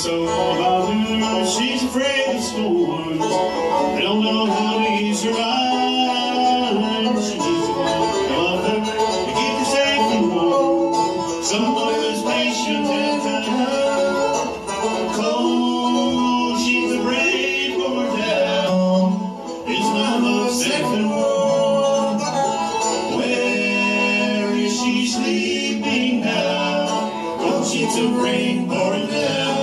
So about her, she's afraid of storms. They don't know how to use her eyes. She needs someone to love her to keep her safe and warm. Someone who's patient and kind. Cold, she's afraid for her down. Is my love safe and warm? Where is she sleeping now? Don't she to rain pouring down?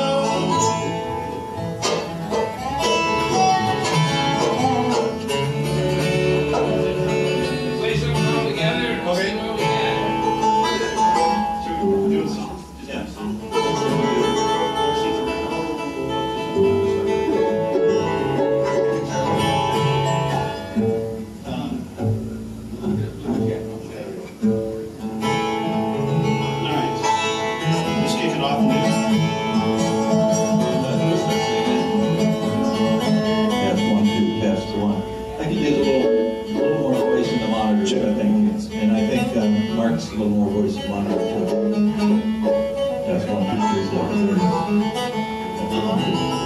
Mark's a little more voice to monitor too. That's 1, 2, 3, 4.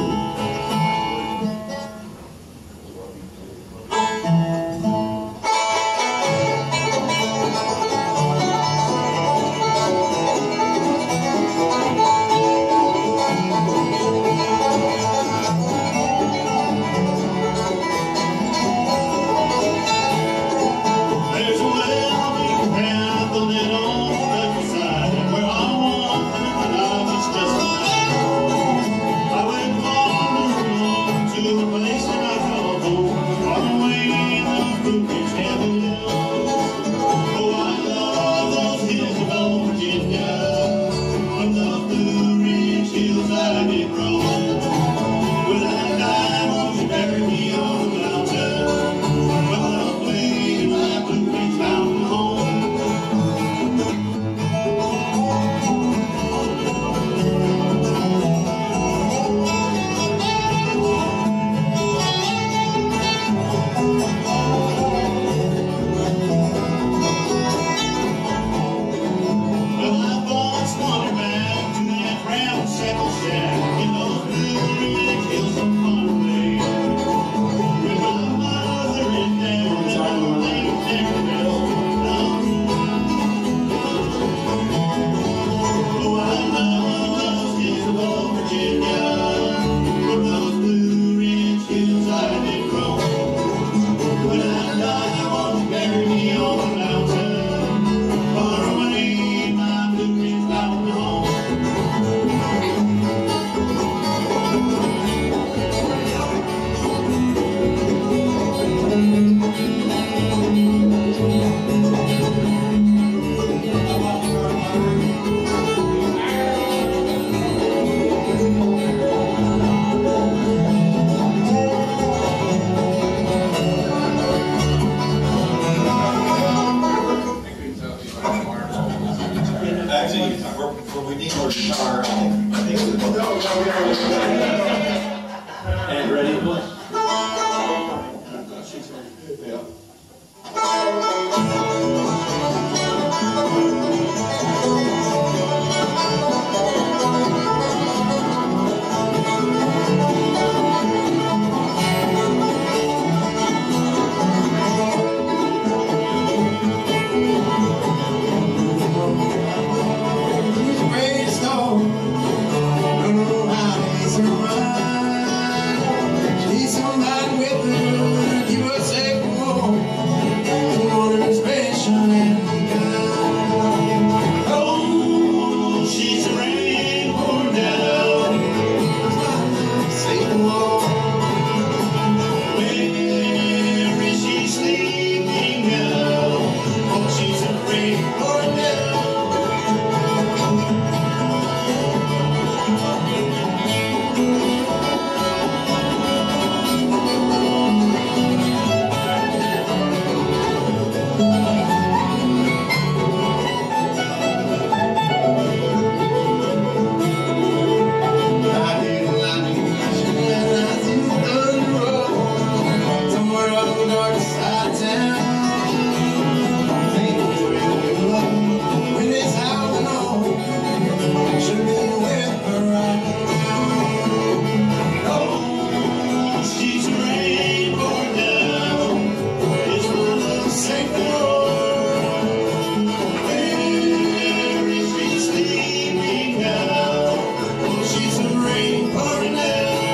Where is she sleeping now? Oh, she's a rain party now.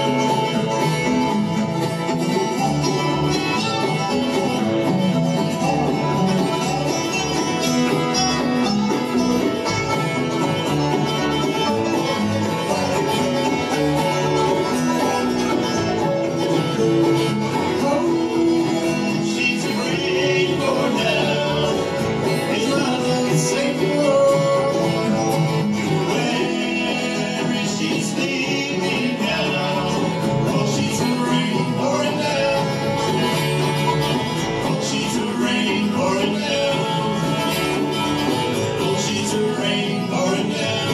She's a rainbow now. It's not the same road. Where is she sleeping now? Oh, she's a rainbow now. Oh, she's a rainbow now. Oh, she's a rainbow now.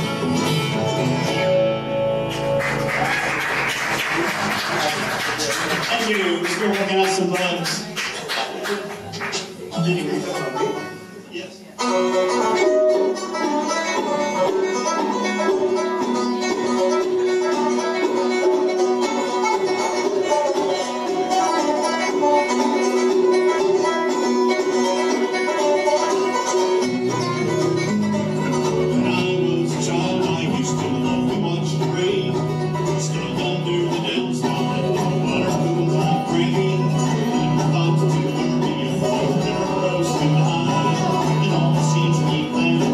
Thank you. We're still working out some bugs. Yes. When I was a child, I used to love to watch the rain. Stand under the downstone and the water pool like rain. And I thought to worry and water roasting high. And all the seeds keep planted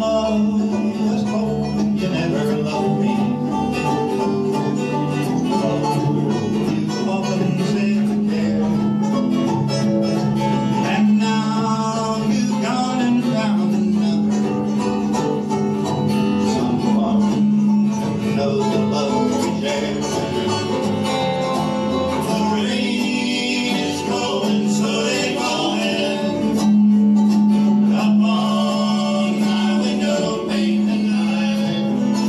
was told you never loved me. You often said there, and now you've gone and found another, someone who knows the love we share. The rain is cold and slowly falling upon my window pane tonight,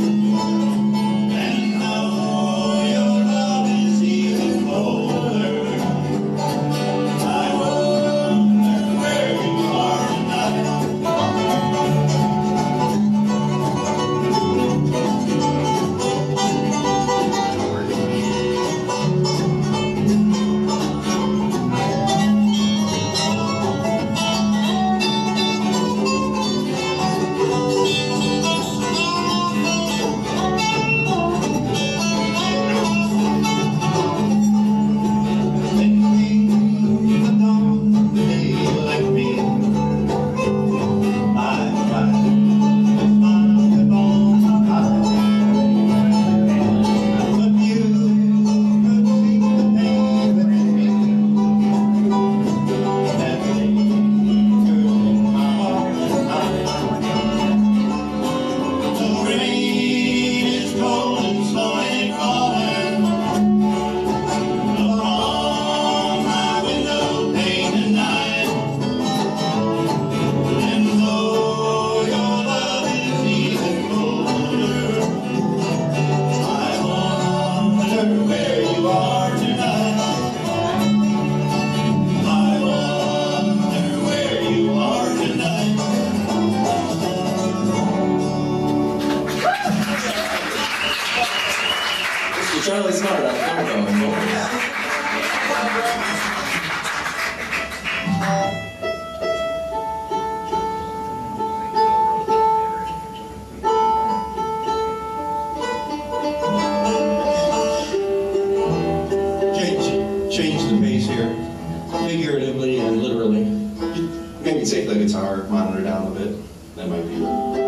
and though your love is even colder, I wonder where you are tonight. Charlie Smart on Congo and vocals. Change the pace here, figuratively and literally. Maybe take the guitar monitor down a bit. That might be.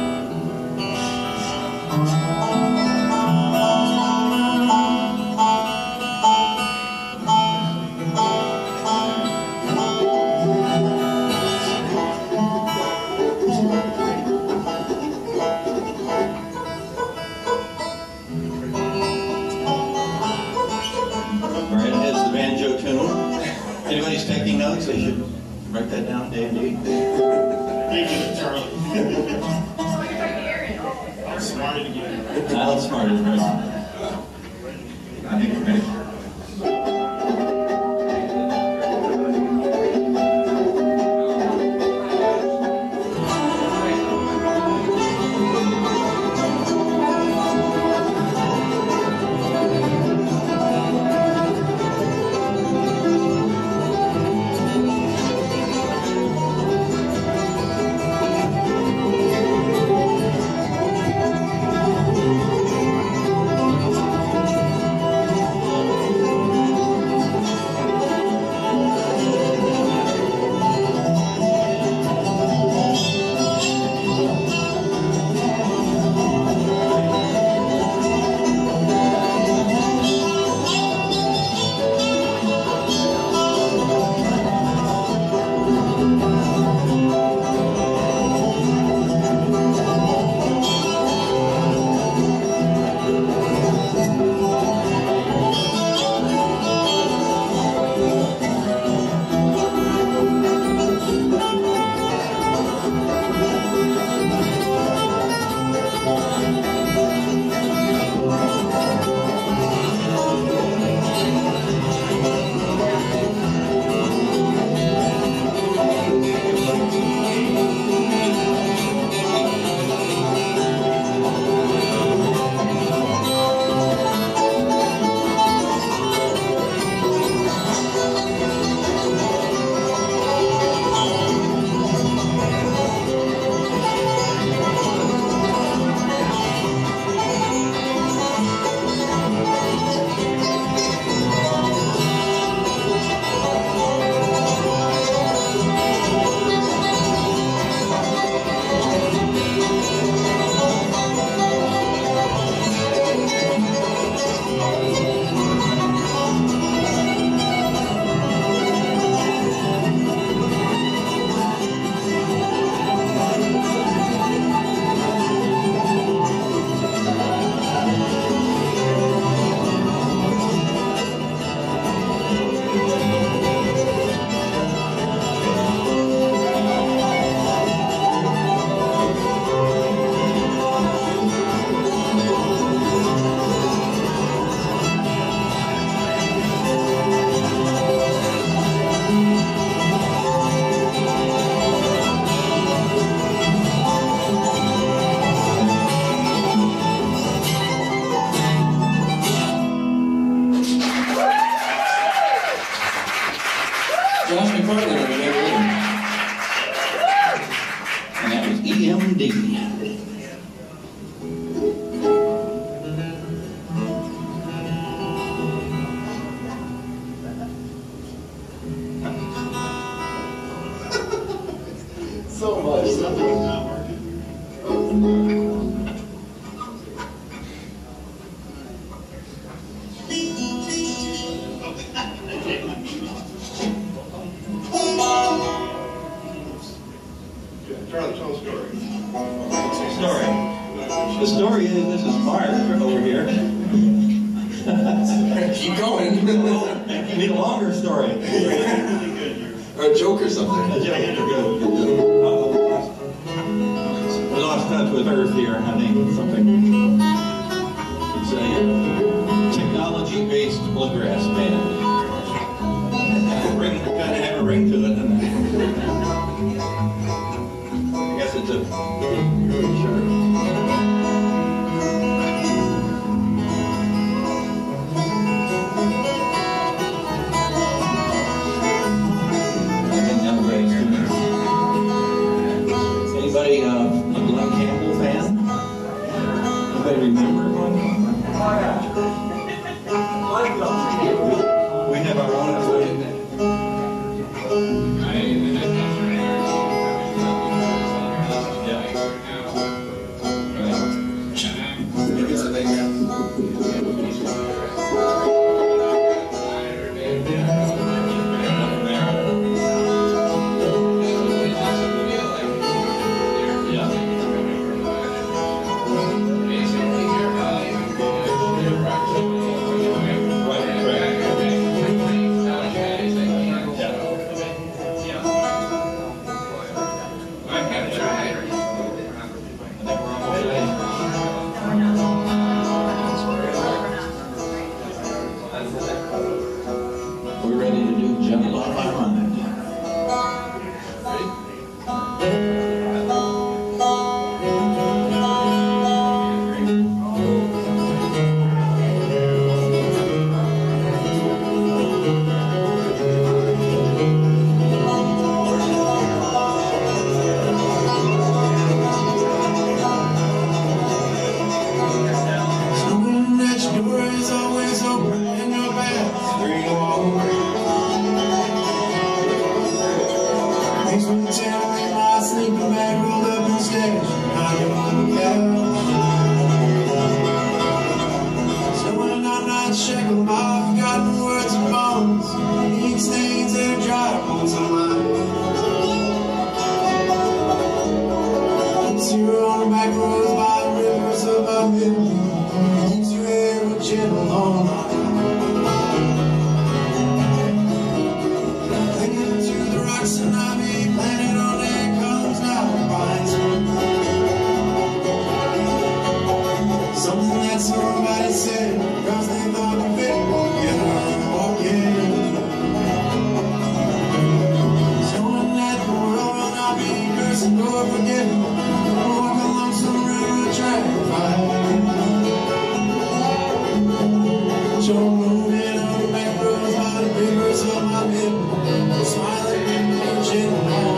Right ahead's the banjo tune. Anybody's taking notes? They should write that down, Dandy. Thank you, Charlie. Outsmarted again. Outsmarted, right? I think we're ready. So much. Something's not working. Charlie, tell a story. Story. The story is, this is Mark over here. Keep going. You need a longer story. Or a joke or something. We lost touch with Earth here, I think. Something. It's a technology-based bluegrass band. Ring, kind of have a ring to it, doesn't it? I guess it's a. Sure. Anybody a Glenn Campbell fan? Anybody remember Glenn Campbell? We have our own We're ready to do Jump On My Mind. Someone at your door is always open in your back. Three walls. Makes me tell me my sleeping bag rolled up and stashed high on the couch. So when I'm not shackled by forgotten words and bones, ink stains that are dry on some line. Keeps you on the back roads by the rivers of my middle. Keeps your hair gentle on my clinging to the rocks and ivy planted on their columns now binds me. Something that somebody said, cause they thought it fit together and walking. Showing that the world will not be cursed nor forgiven. Walk along some railroad track so moving on the back roads by the rivers of my middle, smiling and gentle on.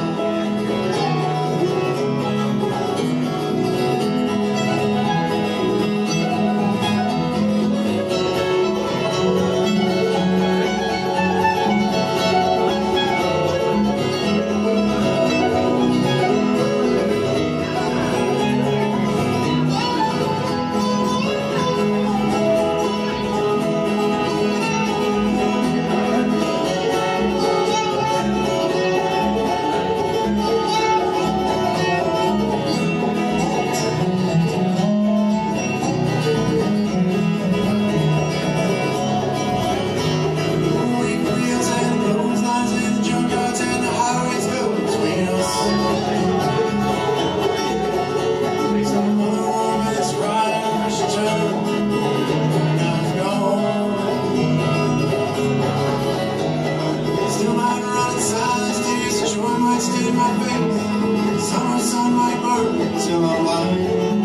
Till I'm lying.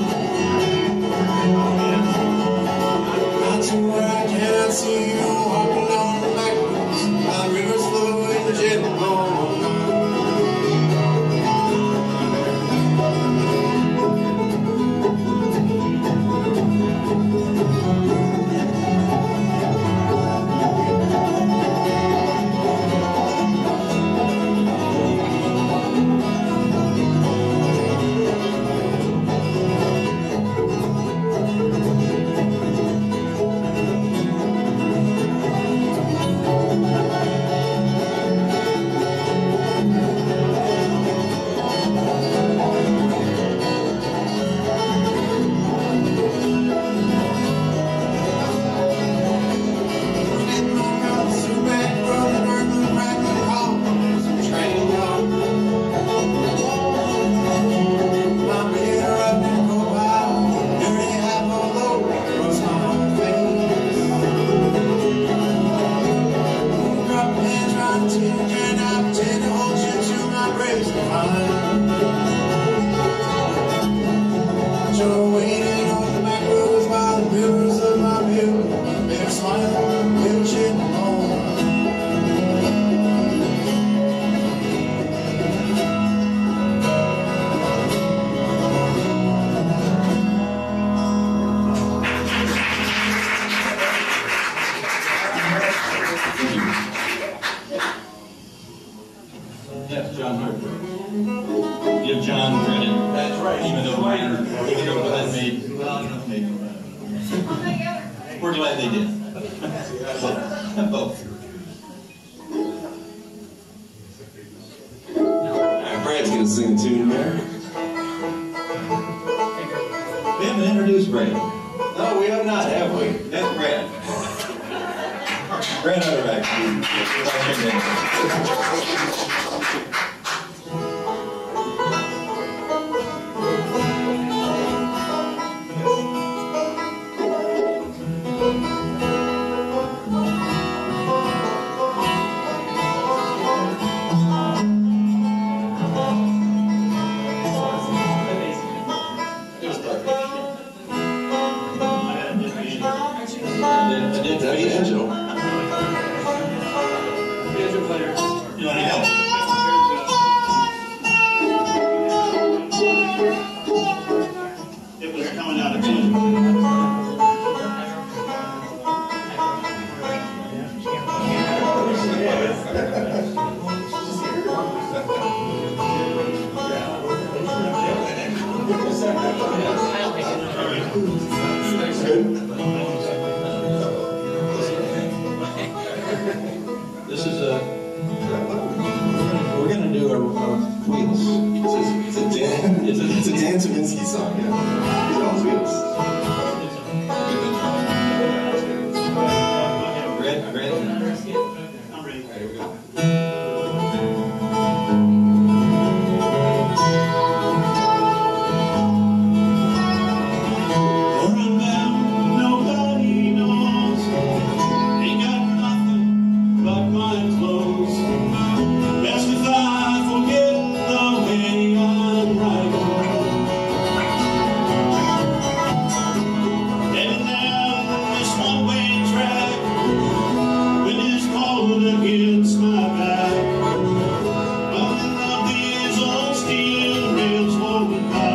Not to where I cannot see you walking on the back roads. My rivers flow in the gentle glow. We're glad they did. Both. Alright, Brad's gonna sing a tune there. We haven't introduced Brad. No, we have not, have we? That's Brad. Brad Utterback. Angel. You want any help? It was coming out of tune. This is we're gonna do our wheels. It's a Dan Taminsky song, yeah. He's on his wheels. Brad. I'm ready. Here we go. Against my back, running up these old steel rails floating by.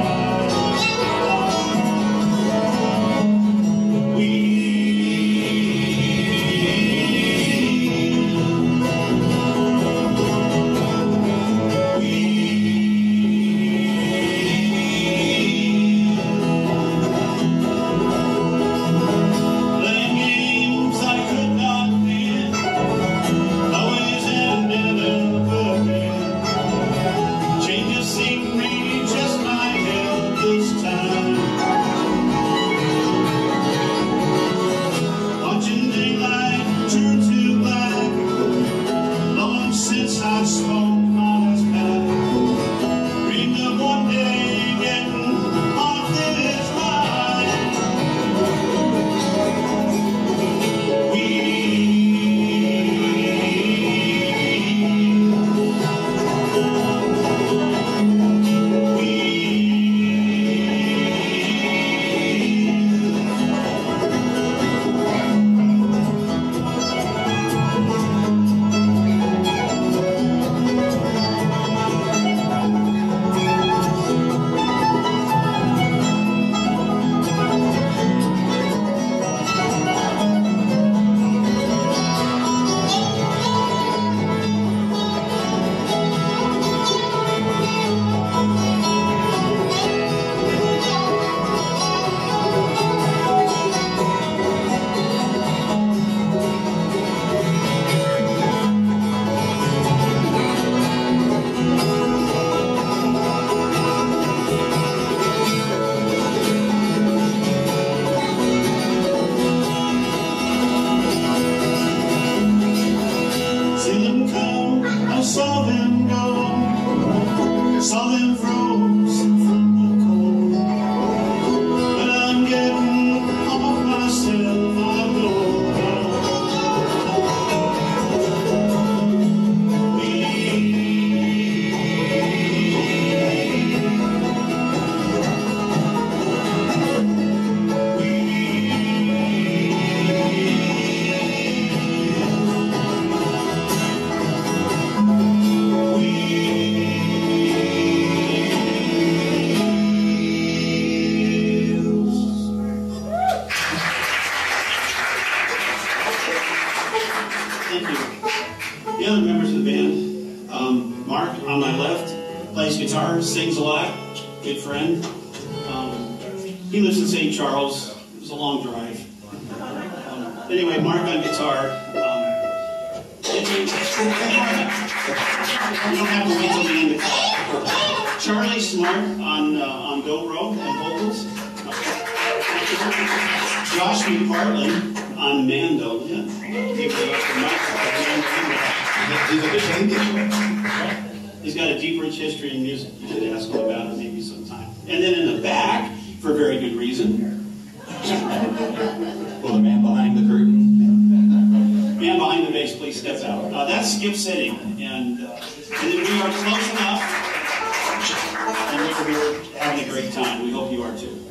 Playing games I could not win. Always ended up again. Change of scenery just might help this time. Watching daylight turn to black. Long since I smoked my last pack. Dreamed of one day getting off this ride. See them come, I saw them go, saw them froze from the cold. But I'm getting off myself, I know. Thank you. The other members of the band, Mark on my left plays guitar, sings a lot, good friend. He lives in St. Charles. It was a long drive. Anyway, Mark on guitar. You don't have to wait till the end of class. Charlie Smart on dobro and vocals. Josh McPartland on mandolin. He's a good champion. He's got a deep, rich history in music. You should ask him about it maybe sometime. And then in the back, for a very good reason. Well, the man behind the curtain. Man behind the bass, please step out. That's Skip Sitting. And we are close enough. And we're having a great time. We hope you are too.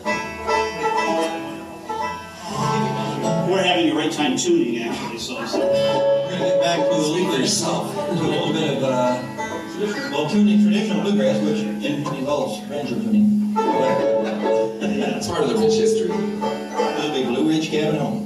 We're having a great time tuning, actually. So we're going to get back to a little bit of tuning traditional bluegrass, which involves banjo tuning. Yeah, it's part of the rich history. It'll be Blue Ridge Cabin Home.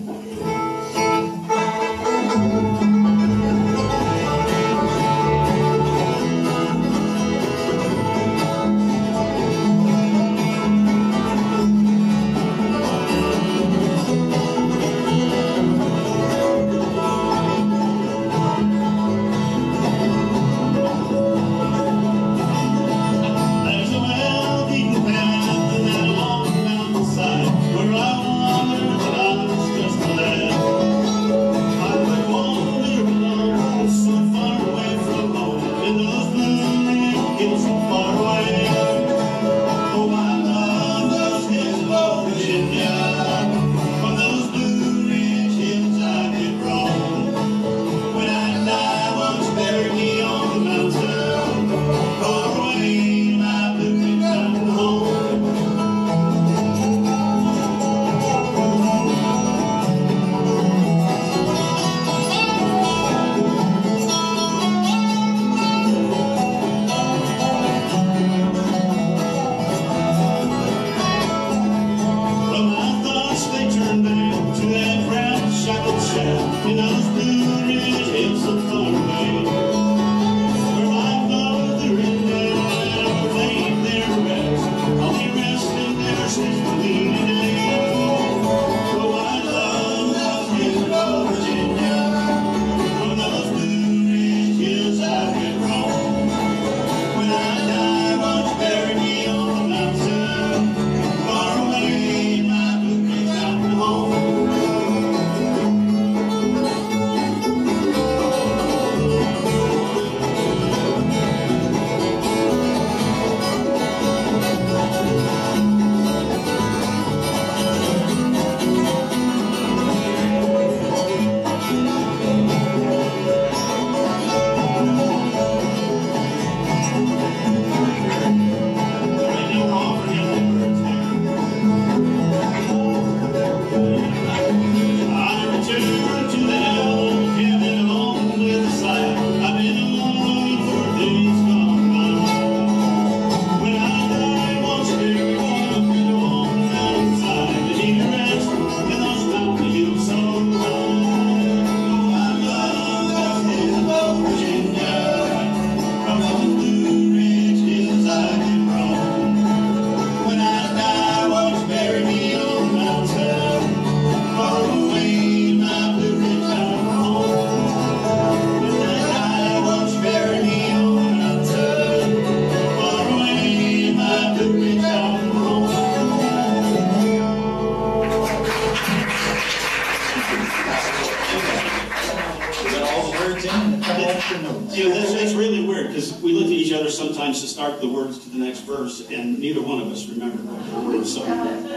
It's really weird because we look at each other sometimes to start the words to the next verse, and neither one of us remembered what the words. So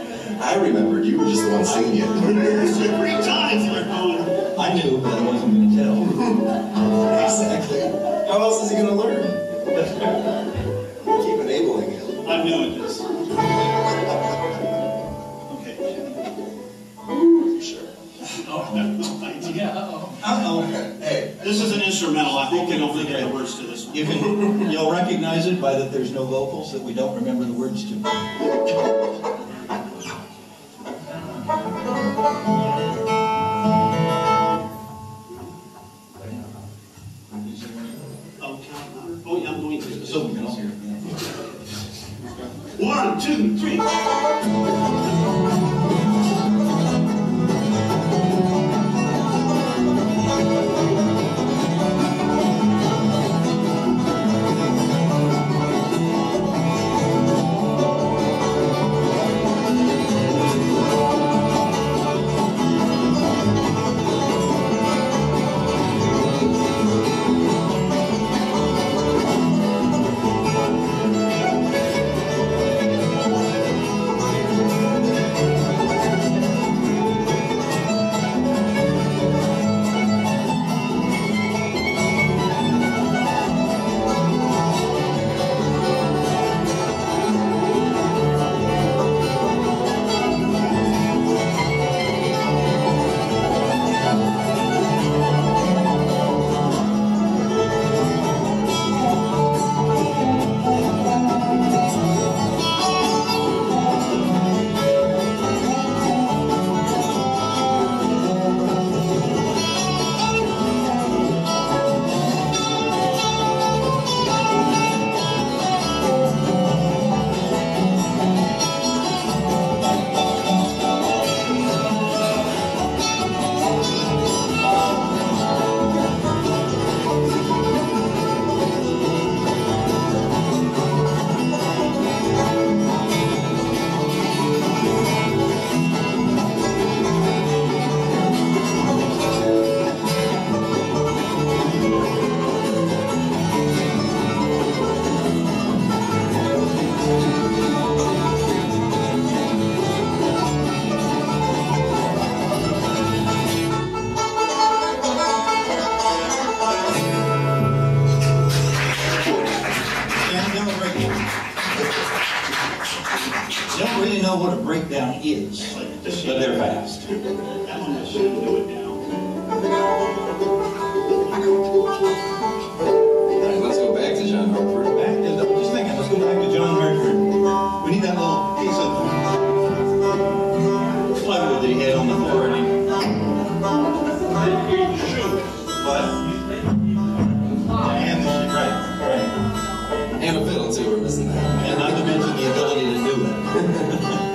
I remembered. You were just the one singing it. 3 times they're going. I knew, but I wasn't going to tell. Exactly. How else is he going to learn? Keep enabling him. I'm new at this. Okay. Sure. Oh, no, thank you. Uh-oh. Hey. This is an instrumental. I hope you don't forget the words to this one. You'll recognize it by that there's no vocals, that we don't remember the words to. Oh, yeah, I'm going to. So, you know. 1, 2, 3. don't really know what a breakdown is, but they're fast. That one just shouldn't do it now. Alright, let's go back to John Hartford. Just thinking, let's go back to John Hartford. We need that little piece of plywood that he had on the floor. What? And right. And a fiddle too, we're missing that. And not to mention the ability to do it.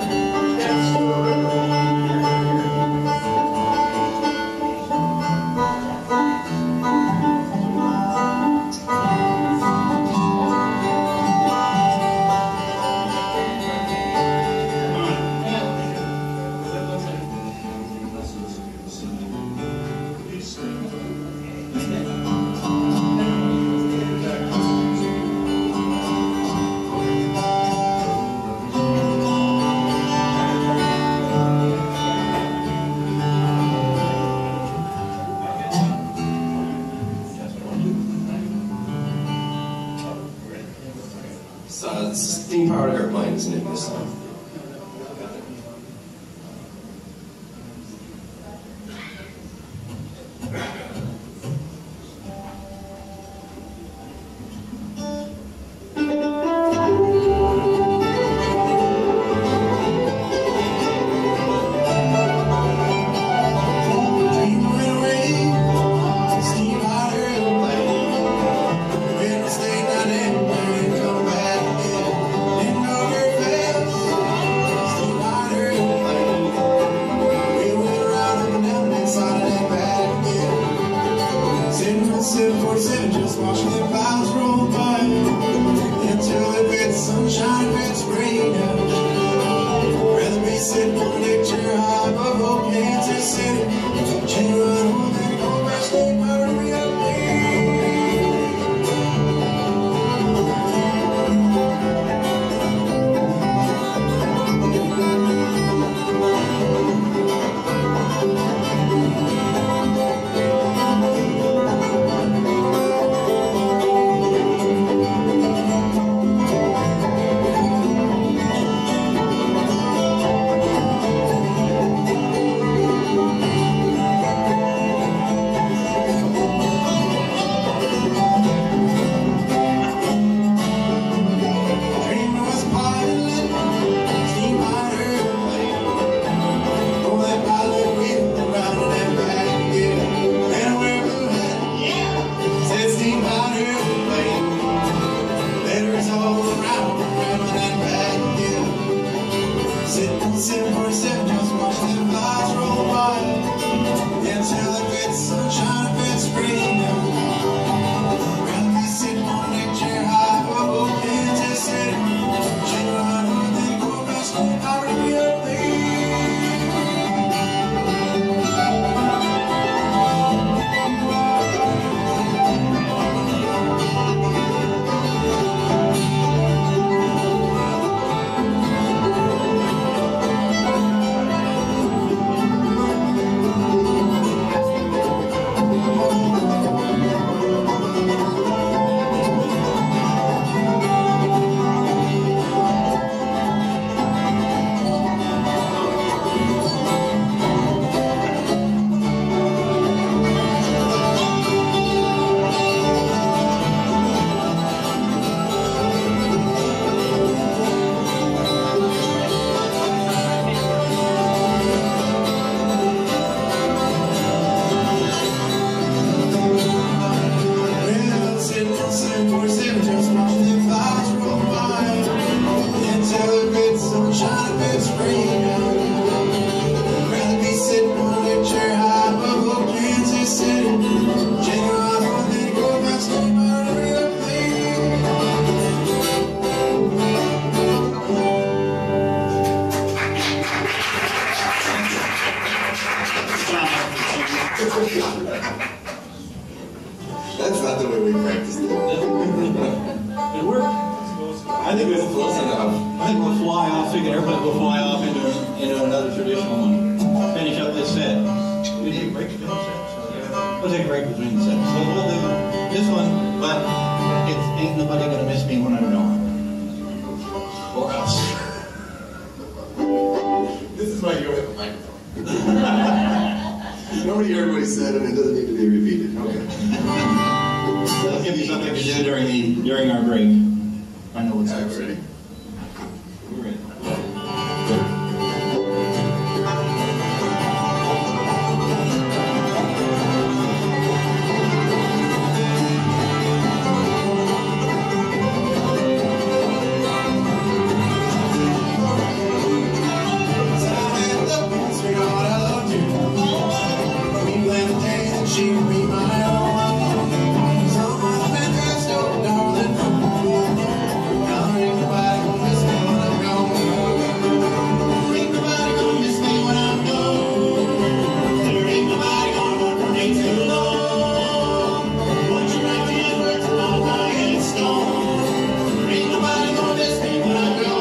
Steam Powered Airplane is the name of this song. Just watching the clouds roll by until it gets sunshine, if it's rain out. Rather be sitting on a lecture high above old Kansas City, genuine one that go back to my That's not the way we practiced it. It worked. I think we'll Close enough. I think we'll fly off. Thinking airplane will fly off into another traditional one. Finish up this set. We take a break between the sets. We'll take a break between the sets. So we'll do this one, but ain't nobody gonna miss me when I'm gone. Or us. why you don't have a microphone. Nobody heard what he said, and it doesn't need to be repeated. Okay. That'll give you something to do during our break. I know what's next. Ready? We're ready. She would be my own. Someone that dressed up, darling. Now ain't nobody gonna miss me when I'm gone. Ain't nobody gonna miss me when I'm gone. There ain't nobody gonna work for me too long. Once you're out the words on my headstone. There ain't nobody gonna miss me when I'm gone.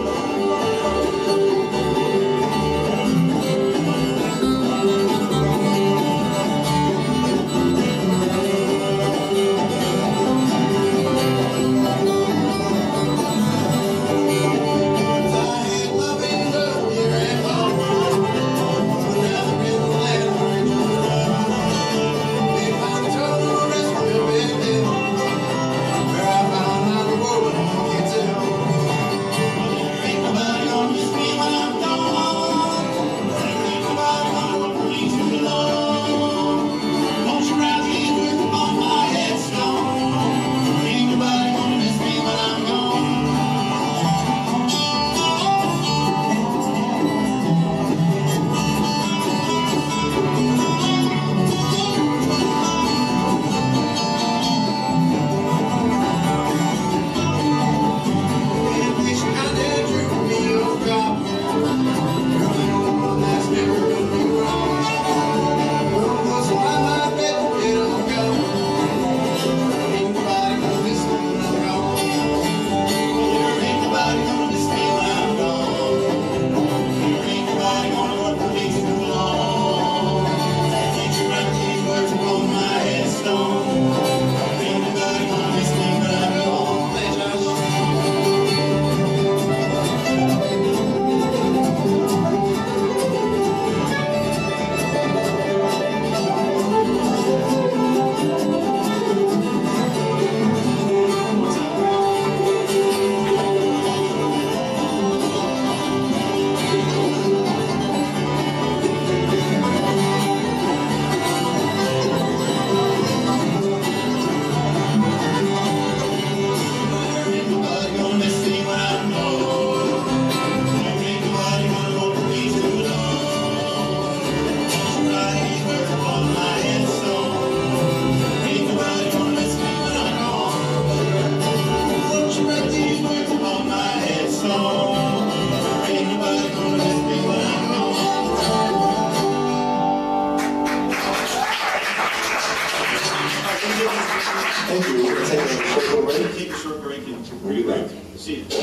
Thank you. We're going to take a short break. Take a short break and We'll be back. see you.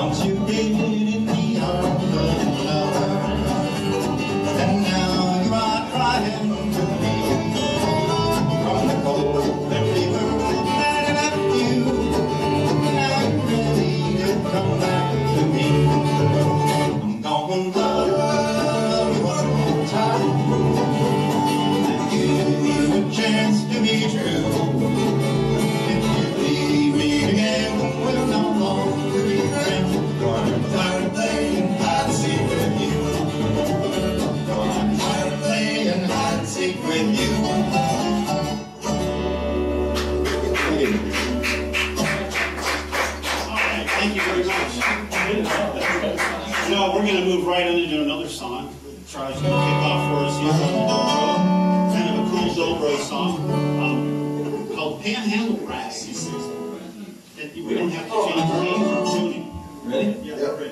what you did in the arms of another. And now you are crying to me from the cold empty room that left you. Now you really did come back to me. I'm gonna love you one more time and give you a chance to be true. If you leave me again, we'll no longer be friends. I'm tired of playing hide and seek with you. I'm tired of playing hide and seek with you. All right, thank you very much. No, we're going to move right on into another song. Charlie's going to kick off for us here on the dobro. Kind of a cool dobro song called Panhandle Rag. We don't have to change names or tuning. Ready? Yeah, we're ready.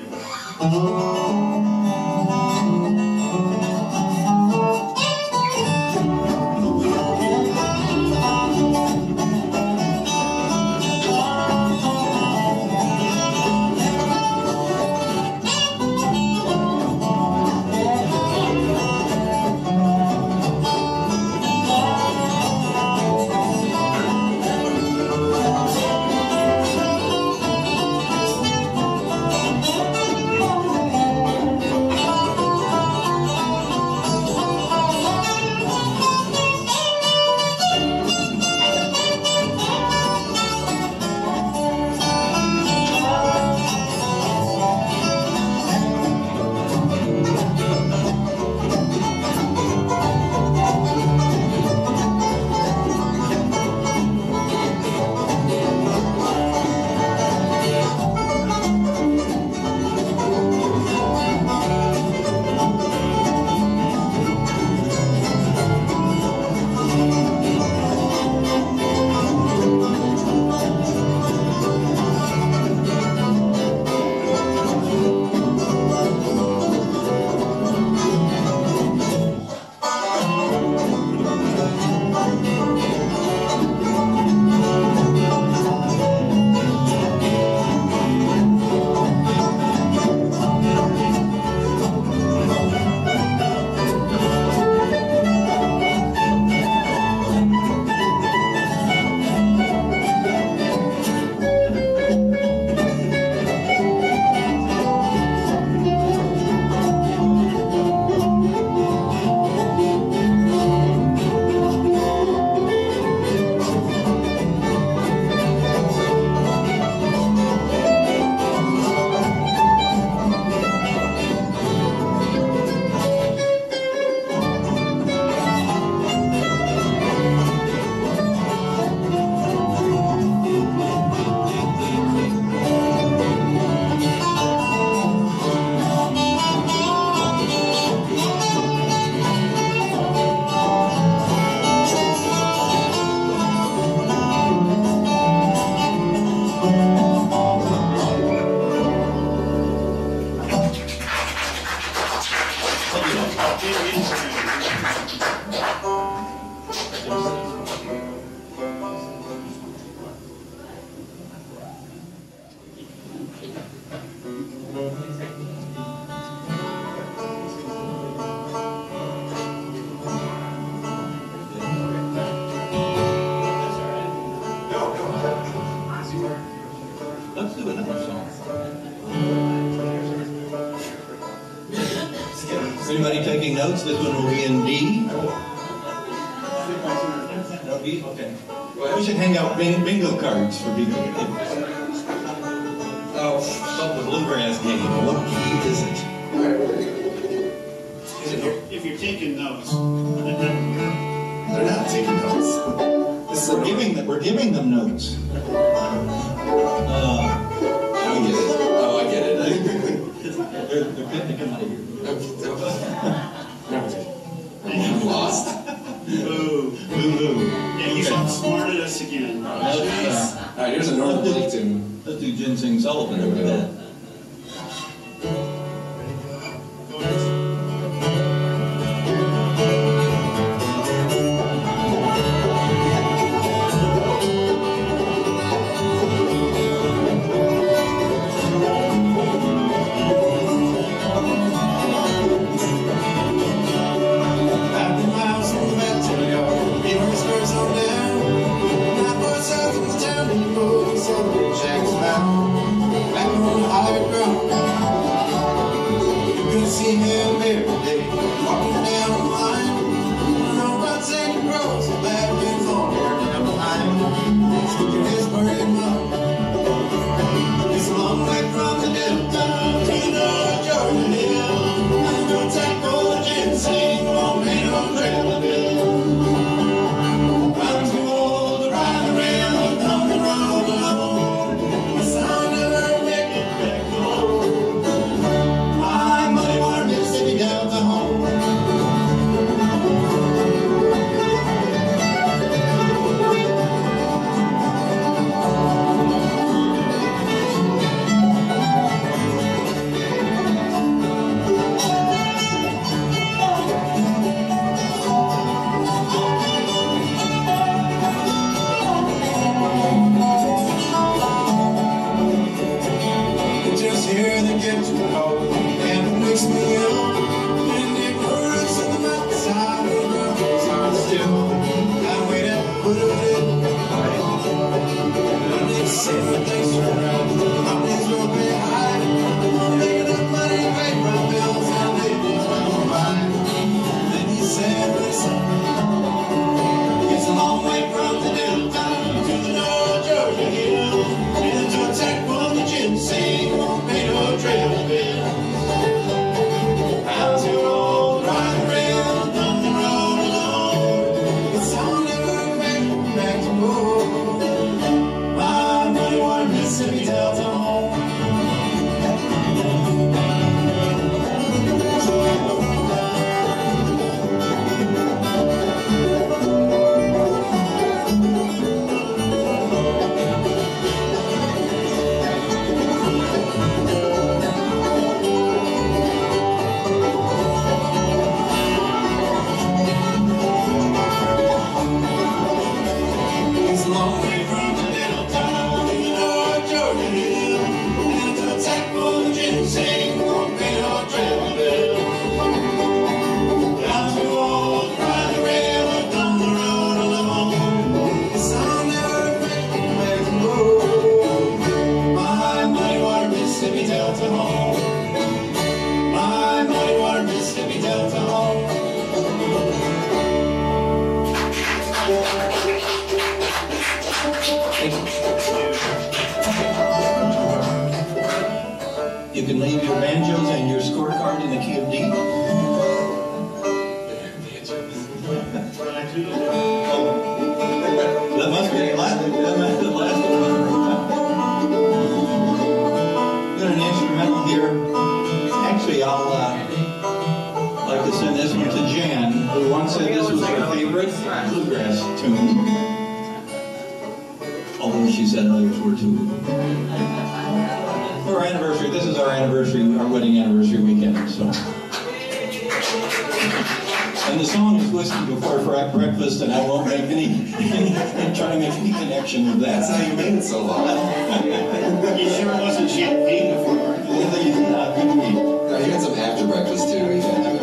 Let's do another song. Anybody taking notes? This one will be in D. No B? Okay. We should hang out bingo cards for people. Oh, the bluegrass game. What key is it? If you're taking notes, They're not taking notes. This is We're giving them notes. I get it. Oh, I get it. They're fitting to come out of here. I'm lost. boo. Boo-boo. Yeah, he's outsmarted us again. All right, here's a Northern Blake tune. Let's do Ginseng Sullivan over that. Go ahead. Thank see him every day, walking down the line. No ruts and grows, the bad things on there down the line. Speaking his burning mouth. It's a long way from the Delta to the North Georgia Hill. I'm gonna tackle the ginseng, won't be no trail of bill. I'm too old to ride the railroad on the road alone. The sound of her make it back home. My Muddy Water, Mississippi Delta home. Just hear the kitchen call, and it makes me ill. And it hurts in the mountainside, and the ground hard still. I wait and put it in. And they say when things turn around, companies will pay high. I'm gonna make enough money to pay my bills, and ladies will buy. Then he said, listen, it's a long way from the Delta to the North Georgia Hill. And to attack for the ginseng won't pay no trail bill. I'm too old to ride the rail down the road alone. It's all never back to home. My Muddy Water, Mississippi Delta home. It's a long way from the Delta to the North Georgia Hill. And to attack for the ginseng won't pay no trail bill. I'm too old to ride the rail down the road alone. It's all never back to home. My Muddy Water, Mississippi Delta home. My Muddy Water, Mississippi Delta home. You can leave your banjos and your scorecard in the key of D. That must be the last one. Got an instrumental here. Actually, I'll like to send this one to Jan, who once said this was her favorite bluegrass tune. Although she said others were too. For our anniversary, this is our anniversary, our wedding anniversary weekend, so. And the song is listened before breakfast, and I won't make any try to make any connection with that. That's how you made it so long. You sure it wasn't champagne before breakfast? No, you had some after breakfast too. You can't do it.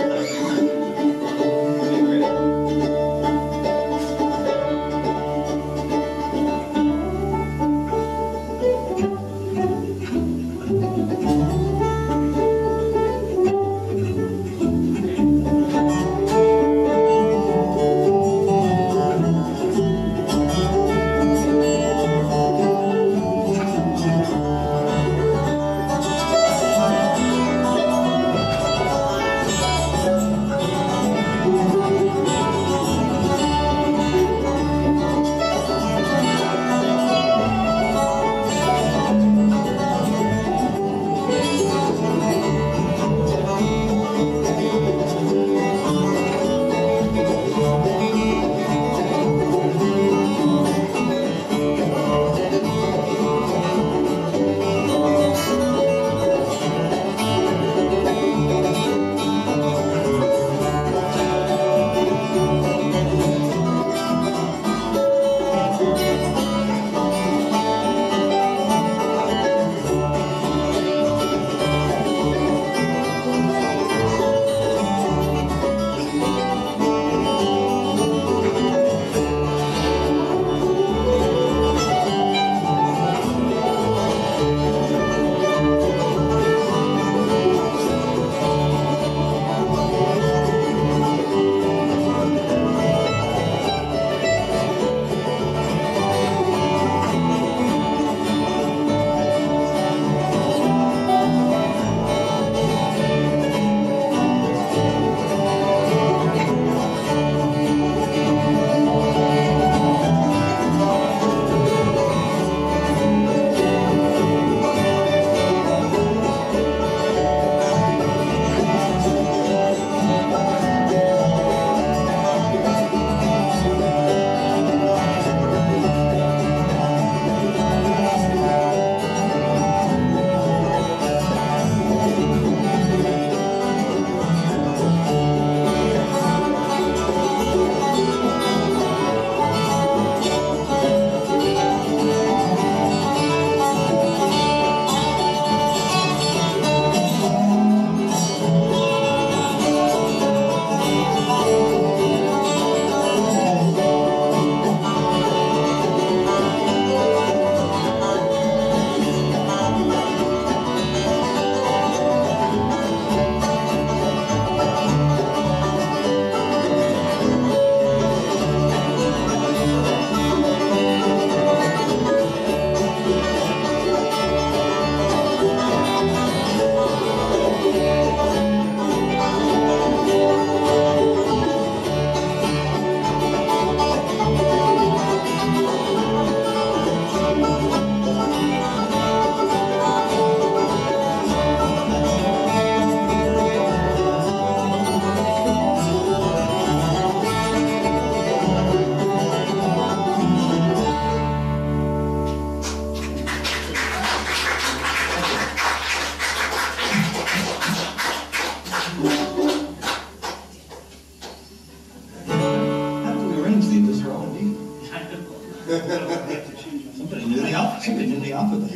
off of it.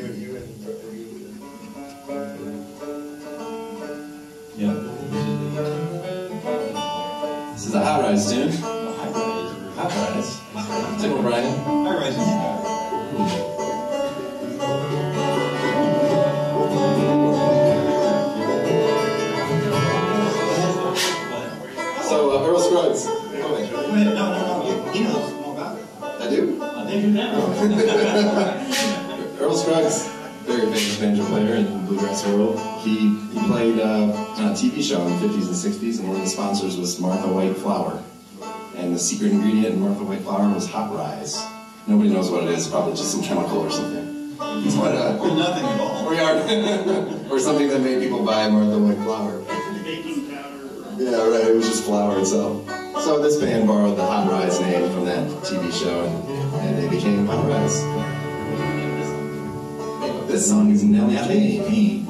Yeah. This is a high rise tune. High rise. Tickle Brian. High rise. So, Earl Scruggs. No. He knows more about it. I do? I think you know. Earl Scruggs, very famous banjo player in the bluegrass world. He played on a TV show in the 50s and 60s, and one of the sponsors was Martha White Flour. And the secret ingredient in Martha White Flour was hot rise. Nobody knows what it is, probably just some chemical or something. But, Nothing at all. or something that made people buy Martha White Flour. Baking powder. Yeah, right, it was just flour itself. So this band borrowed the Hot Rise name from that TV show, and they became Hot Rise. This song is Nellie Kane.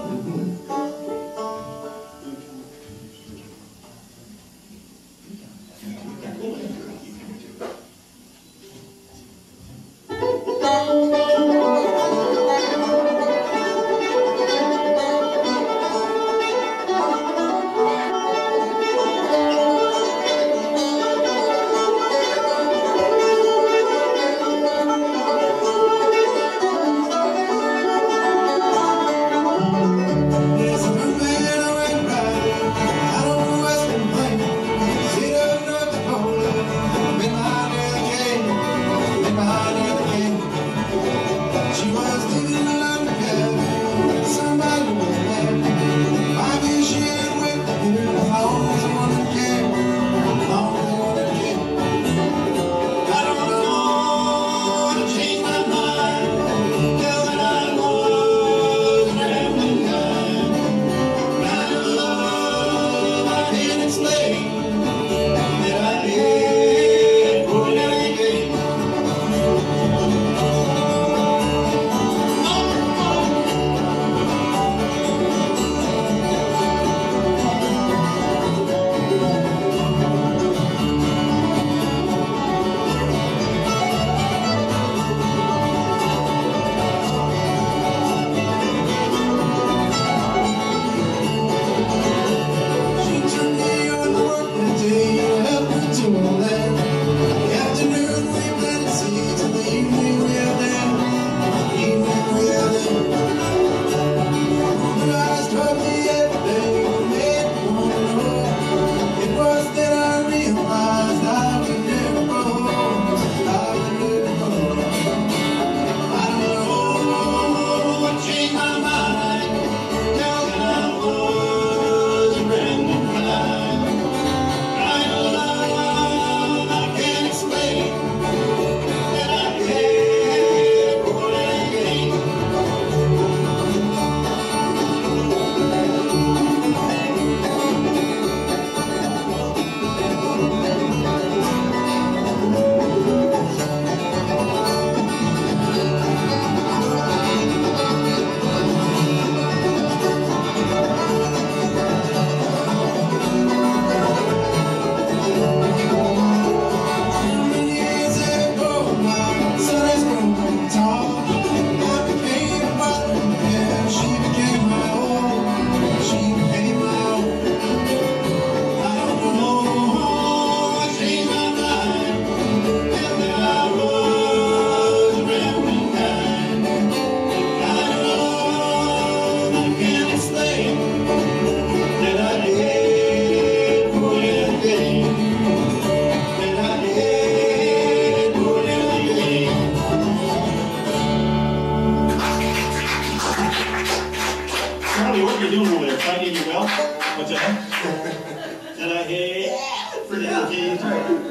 Charlie, what are you doing over there? Fighting your belt? What's that? Did I hear for the occasion?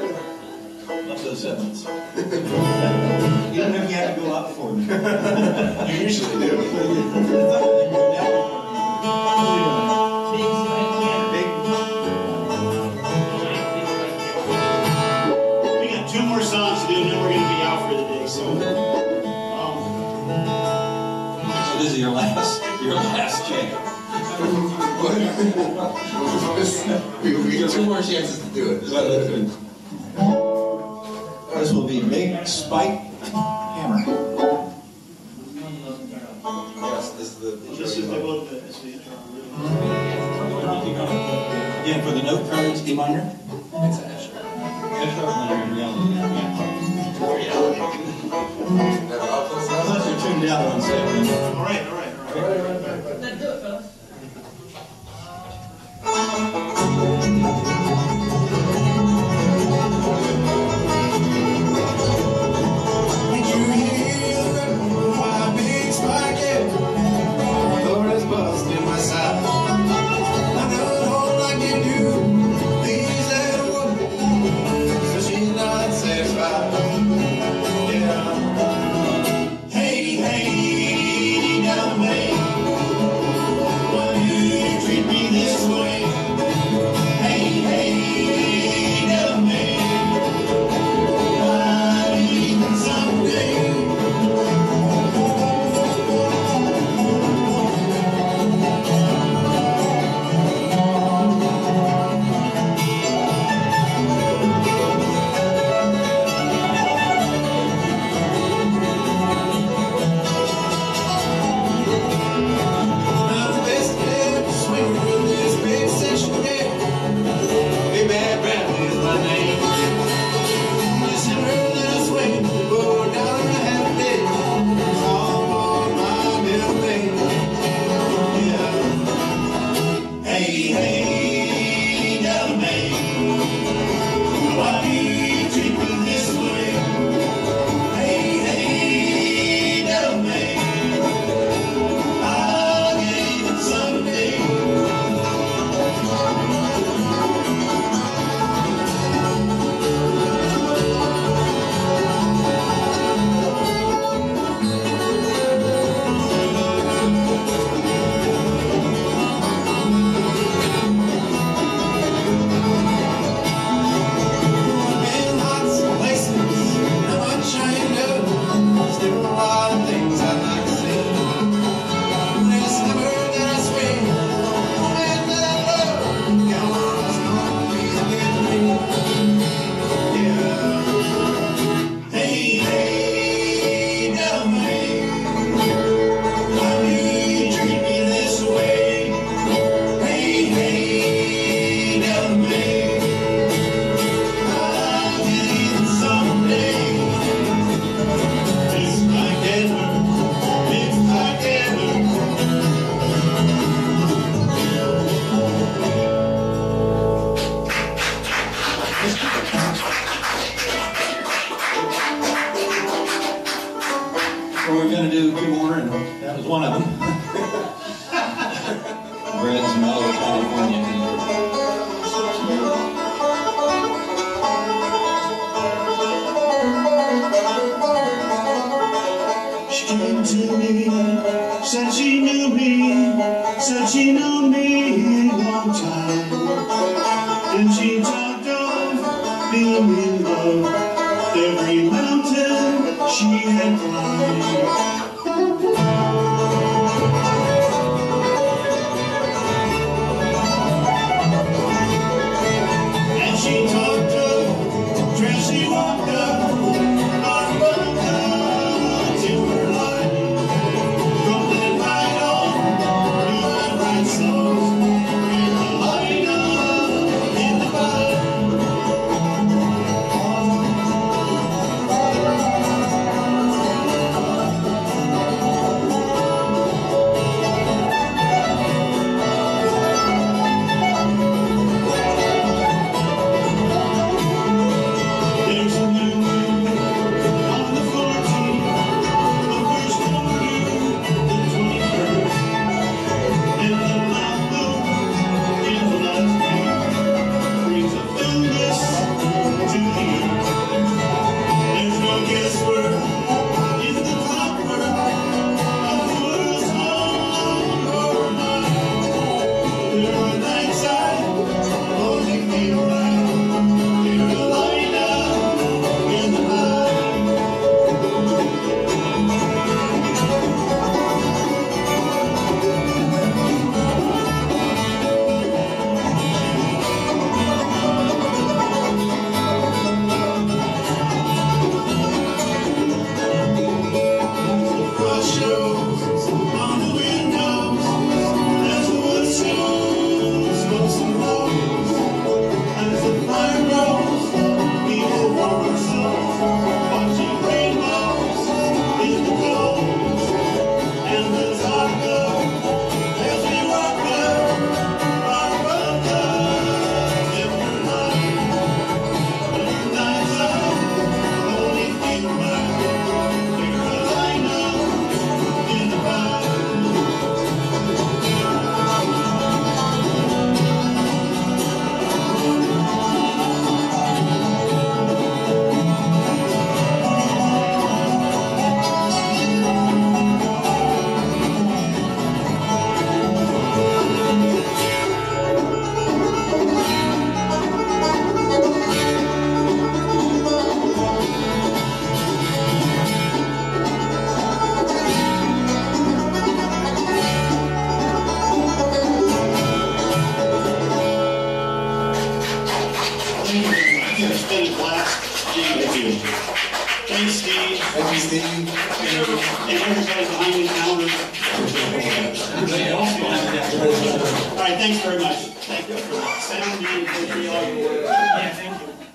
Love those segments. You don't know if you have to go up for me. You usually do. We got 2 more songs to do, and then we're going to be out for the day. So this is your last chance. We got 2 more chances to do it. This will be Big Spike Hammer. It's the intro. Again, for the note cards, D minor. It's an F sharp. F sharp minor in reality. Unless you're tuned out on 7. All right. Let's do it, fellas. Did you hear my big sparky? Lord has busted my side. I don't hold like you do. These little woman, so she's not satisfied. Yeah. Hey, down way. Why do you treat me this way? Hey, down way. Why even someday? Not the best head swinger in this big section game. Big Bad Bradley is my name. December that I swing, $4 a half a day. It's all for my little baby. Yeah. Hey, down May. Why do you treat me this way? Hey, down May. I'll get even someday. Been lots of places, how much I know. Still a lot of things I'd like to see. This summer that I swing, woman that I love, God, it's gonna be with me. Yeah. Hey, down May. Why do you treat me this way? Hey, down May. I'll get even someday. It's like ever. It's like ever. Well, we're going to do two more, and that was one of them. Bread's Mellow, California. She came to me, said she knew me, said she knew me a long time. Then she talked of being in love, every mountain she had climbed. And she talked of trails she walked up, on welcome to her life. Rolling right on, doing right songs, in the light of Thank you. Thanks, Steve. Thank you, Steve. And everybody behind the counter. All right, thanks very much. Thank you for sound and for all your work. Yeah, thank you.